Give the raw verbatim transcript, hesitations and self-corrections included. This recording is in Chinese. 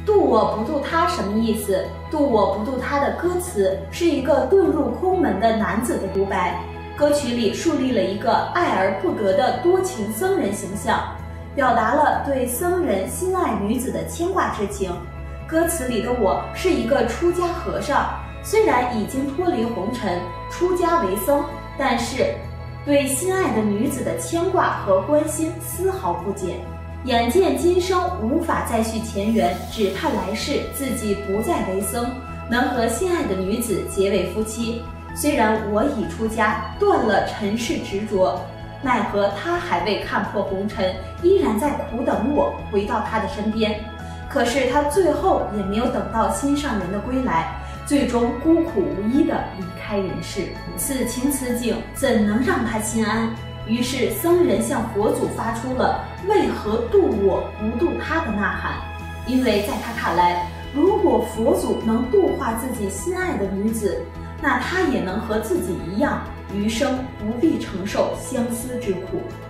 渡我不渡他什么意思？渡我不渡他的歌词是一个遁入空门的男子的独白。歌曲里树立了一个爱而不得的多情僧人形象，表达了对僧人心爱女子的牵挂之情。歌词里的我是一个出家和尚，虽然已经脱离红尘，出家为僧，但是对心爱的女子的牵挂和关心丝毫不减。眼见今生无法再续前缘，只盼来世自己不再为僧，能和心爱的女子结为夫妻。虽然我已出家，断了尘世执着，奈何他还未看破红尘，依然在苦等我回到他的身边。可是他最后也没有等到心上人的归来，最终孤苦无依地离开人世。此情此景，怎能让他心安？于是僧人向佛祖发出了为何渡我不渡他的呐喊。因为在他看来，如果佛祖能度化自己心爱的女子，那他也能和自己一样，余生不必承受相思之苦。